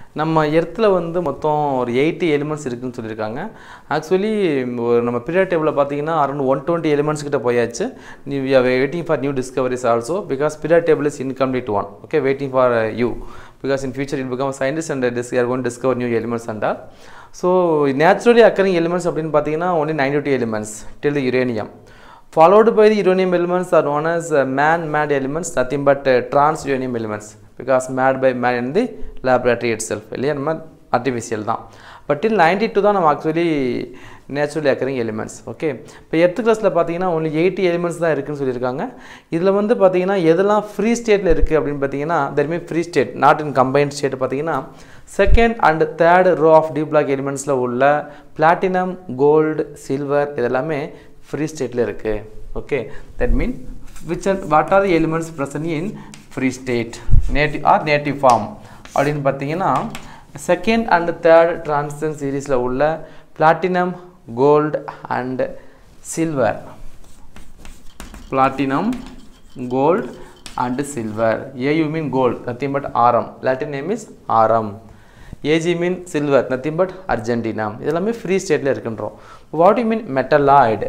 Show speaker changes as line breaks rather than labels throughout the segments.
நம்ம எர்த்தில் வந்து மொத்தம் ஒரு 80 எலிமெண்ட்ஸ் இருக்குதுன்னு சொல்லியிருக்காங்க. ஆக்சுவலி நம்ம பீரியட் டேபிளில் பார்த்தீங்கன்னா அரௌண்ட் 120 எலிமெண்ட்ஸ் கிட்ட போயாச்சு. We are waiting for new discoveries also because period table is incomplete one. Okay, waiting for you because in future you will become a scientist and you are going to discover new elements and all. So naturally occurring elements அப்படினு பார்த்தீங்கன்னா only 92 elements till the uranium. Followed by the uranium elements are known as man-made elements, nothing but trans-uranium elements because made by man in the laboratory itself. இல்லையா நம்ம artificial தான். But till 92 தான் நம்ம actually naturally occurring elements. Okay, இப்போ earth கிளாஸில் பார்த்தீங்கன்னா only 80 elements தான் இருக்குன்னு சொல்லியிருக்காங்க. இதில் வந்து பார்த்தீங்கன்னா எதெல்லாம் ஃப்ரீ ஸ்டேட்டில் இருக்குது அப்படின்னு பார்த்தீங்கன்னா there mean free state not in combined state பார்த்தீங்கன்னா second and third row of D block எலிமெண்ட்ஸில் உள்ள பிளாட்டினம், கோல்டு, சில்வர் இதெல்லாமே ஃப்ரீ ஸ்டேட்டில் இருக்குது. Okay, that mean what are the elements present in free state native or native form அப்படின்னு பார்த்தீங்கன்னா second and third transition சீரீஸில் உள்ள platinum, gold and silver. Platinum, gold and silver. A you mean gold, nothing but Aram. Latin name is Aram. AG mean silver, nothing but Argentina. இதெல்லாமே free stateல இருக்குன்றோம். What do you mean metalloid?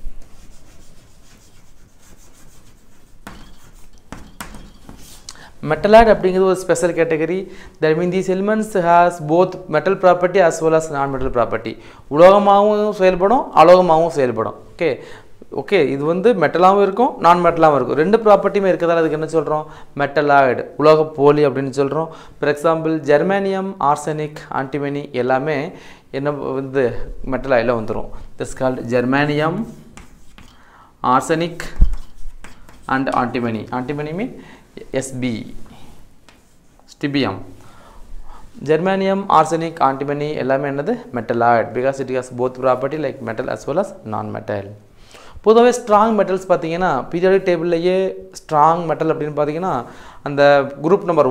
Metalloid அப்படிங்கிறது ஒரு special category. that means these elements has both metal property as well as non metal property. உலோகமாகவும் செயல்படும், அலோகமாகவும் செயல்படும். Okay, இது வந்து மெட்டலாகவும் இருக்கும், நான் மெட்டலாகவும் இருக்கும். ரெண்டு ப்ராப்பர்ட்டியுமே இருக்கிறதால அதுக்கு என்ன சொல்கிறோம்? மெட்டலாய்டு, உலோக போலி அப்படின்னு சொல்கிறோம். For example germanium, arsenic, antimony எல்லாமே என்ன வந்து மெட்டலாய்டில் வந்துடும். This called germanium, arsenic and antimony. Antimony mean SB, stibium. Germanium, arsenic, antimony எல்லாமே என்னது metalloid because it has both property like metal as well as non metal. பொதுவாகவே strong metals பார்த்தீங்கன்னா periodic டேபிள்லேயே ஸ்ட்ராங் மெட்டல் அப்படின்னு பார்த்தீங்கன்னா அந்த group number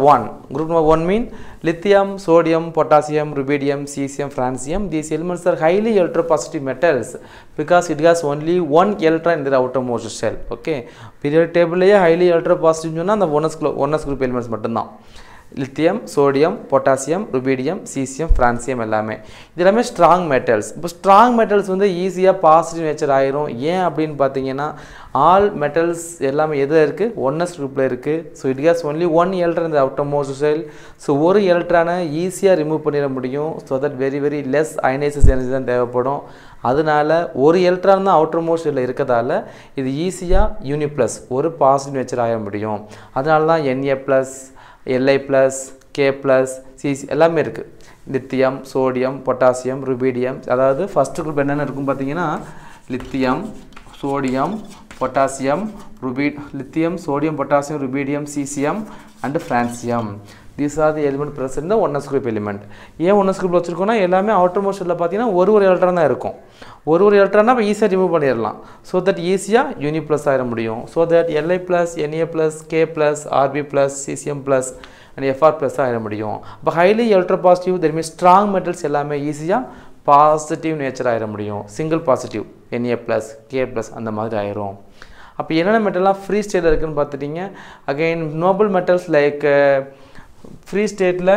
1 mean lithium, sodium, potassium, rubidium, caesium, francium. These elements are highly electropositive metals because it has only 1 electron in the outermost shell. Okay, periodic டேபிள்லேயே highly எலக்ட்ரோபாசிட்டிவ்னு சொன்னால் அந்த ones group elements மட்டும்தான். Lithium, sodium, potassium, rubidium, caesium, francium எல்லாமே இது எல்லாமே strong metals. இப்போ strong metals வந்து ஈஸியாக பாசிட்டிவ் நேச்சர் ஆயிரும். ஏன் அப்படின்னு பார்த்தீங்கன்னா ஆல் மெட்டல்ஸ் எல்லாமே எதில் இருக்குது? ஒன்னஸ் குரூப்பில் இருக்குது. So it has only 1 electron இந்த அவுட்டர்மோஸ்ட் ஷெல். ஸோ ஒரு எலக்ட்ரானை ஈஸியாக ரிமூவ் பண்ணிட முடியும். So that very less ionises energy தான் தேவைப்படும். அதனால ஒரு எலக்ட்ரான் தான் அவுட்டர்மோஸ்ட் ஷெல்லில் இருக்கிறதால இது ஈஸியாக யூனி ப்ளஸ் ஒரு பாசிட்டிவ் நேச்சர் ஆக முடியும். அதனால தான் Na+, Li+, K+, Cc எல்லாமே இருக்குது. Lithium, sodium, potassium, rubidium. அதாவது ஃபஸ்ட்டு குரூப் என்னென்ன இருக்கும் பார்த்தீங்கன்னா lithium, sodium, potassium, lithium, sodium, potassium, rubidium, caesium and francium. These are the element present இந்த ஒன்னஸ் குரூப் எலிமெண்ட். ஏன் ஒன்னஸ் குரூப்பில் வச்சுருக்கோன்னா எல்லாமே அவுட்டர் மோஸ்ட்டில் பார்த்தீங்கன்னா ஒரு எலக்ட்ரான் தான் இருக்கும். ஒரு எலக்ட்ரானா இப்போ ஈஸியாக ரிமூவ் பண்ணிடலாம். ஸோ தட் ஈஸியாக யூனி ப்ளஸ் ஆகிட முடியும். So that Li+, Na+, K+, Rb+, Cm+, and Fr+ ஆகிட முடியும். இப்போ highly electro positive there means strong metals எல்லாமே ஈஸியாக பாசிட்டிவ் நேச்சர் ஆகிட முடியும். சிங்கிள் பாசிட்டிவ் Na+, K+ அந்த மாதிரி ஆயிரும். அப்போ என்னென்ன மெட்டல்லாம் ஃப்ரீ ஸ்டேட்டில் இருக்குதுன்னு பார்த்துட்டிங்க. Again noble metals like free ஸ்டேட்டில்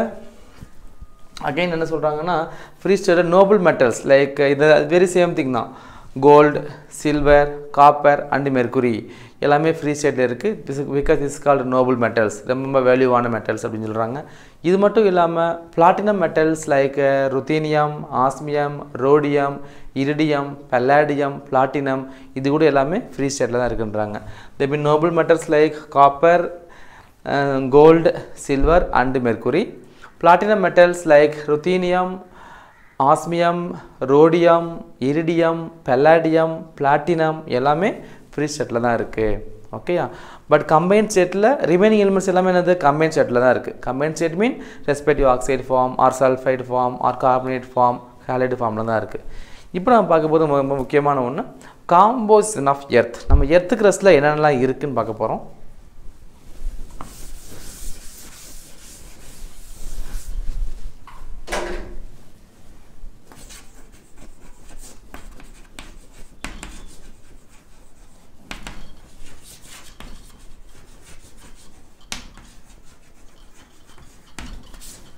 அகெயின் என்ன சொல்கிறாங்கன்னா ஃப்ரீ ஸ்டேட்டில் நோபல் மெட்டல்ஸ் லைக் இது வெரி சேம் திங் தான். Gold, silver, copper and mercury எல்லாமே ஃப்ரீ ஸ்டேட்டில் இருக்குது. Because is called noble metals, ரொம்ப வேல்யூவான மெட்டல்ஸ் அப்படின்னு சொல்கிறாங்க. இது மட்டும் இல்லாமல் platinum metals like ruthenium, osmium, rhodium, iridium, palladium, platinum இது கூட எல்லாமே ஃப்ரீ ஸ்டேட்டில் தான் இருக்குன்றாங்க. They mean noble metals like copper, gold, silver and mercury. Platinum metals like ruthenium, osmium, rhodium, iridium, palladium, platinum எல்லாமே ஃப்ரீ ஸ்டேட்டில் தான் இருக்குது. ஓகேயா, பட் கம்பைன்ட் ஸ்டேட்டில் ரிமைனிங் எலிமெண்ட்ஸ் எல்லாமே என்னது கம்பைன்ட் ஸ்டேட்டில் தான் இருக்குது. Combined state mean respective oxide form or sulphide form or carbonate form halide ஃபார்மில் தான் இருக்குது. இப்போ நம்ம பார்க்கும்போது ரொம்ப முக்கியமான ஒன்று காம்போசிஷன் ஆஃப் எர்த். நம்ம எர்த்து கிரஸ்டில் என்னென்னலாம் இருக்குதுன்னு பார்க்க போகிறோம்.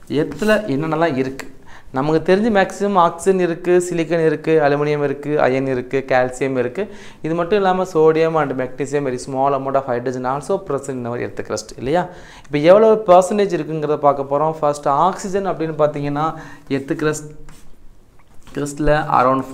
எர்த்தில் என்னென்னலாம் இருக்குது நமக்கு தெரிஞ்சு மேக்ஸிமம் ஆக்சிஜன் இருக்குது, சிலிக்கன் இருக்குது, அலுமினியம் இருக்குது, அயன் இருக்குது, கால்சியம் இருக்குது. இது மட்டும் இல்லாமல் sodium and magnesium very small amount of hydrogen also present in our earth crust இல்லையா. இப்போ எவ்வளோ பர்சன்டேஜ் இருக்குங்கிறத பார்க்க போகிறோம். ஃபர்ஸ்ட் ஆக்சிஜன் அப்படின்னு பார்த்தீங்கன்னா எர்த் கிரஸ்டில் அரௌண்ட்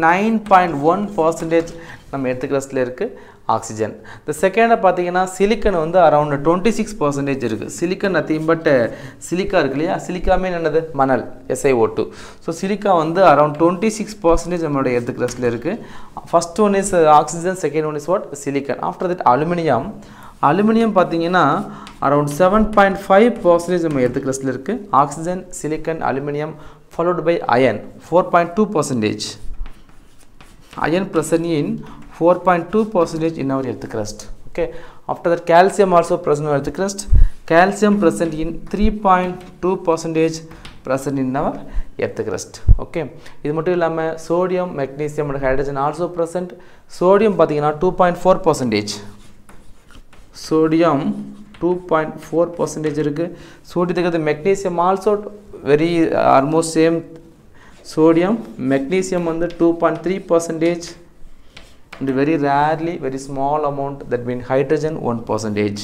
49.1% நம்ம எர்த் கிரஸ்டில் இருக்குது ஆக்சிஜன். இந்த செகண்டை பார்த்தீங்கன்னா சிலிக்கன் வந்து அரௌண்ட் 26% இருக்குது. சிலிக்கன் நத்திங் பட் சிலிக்கா இருக்கு இல்லையா, சிலிக்கா மீன் என்னது மணல் SiO2. ஸோ சிலிக்கா வந்து அரௌண்ட் 26% நம்மளுடைய எர்த் கிரஸ்டில் இருக்குது. First one is oxygen, second one is what silicon. After that aluminium பார்த்தீங்கன்னா அரௌண்ட் 7.5% நம்ம எர்த் கிரஸ்டில் இருக்குது. Oxygen, silicon, aluminium followed by iron 4.2%. Iron present in 4.2% in our earth crust. Okay. After that, calcium also present in our earth crust. Calcium present in 3.2% present in our earth crust. Okay. இது மட்டும் இல்லாமல் sodium, magnesium and hydrogen also present. Sodium பார்த்தீங்கன்னா 2.4%. Sodium 2.4% இருக்குது. சோடியத்துக்கு magnesium also very almost same. Sodium, magnesium வந்து 2.3% and very rarely very small amount that means hydrogen 1%.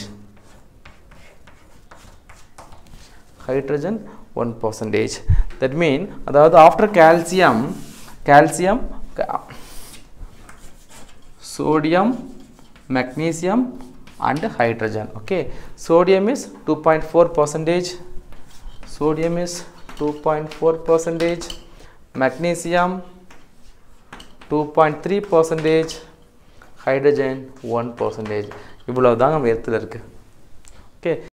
Hydrogen 1%. That mean அதாவது after calcium, sodium, magnesium and hydrogen. Okay, sodium is 2.4%. Sodium is 2.4%. Magnesium 2.3%. Hydrogen 1%. இவ்வளவு தான் நம்ம எர்த்தில் இருக்குது. Okay.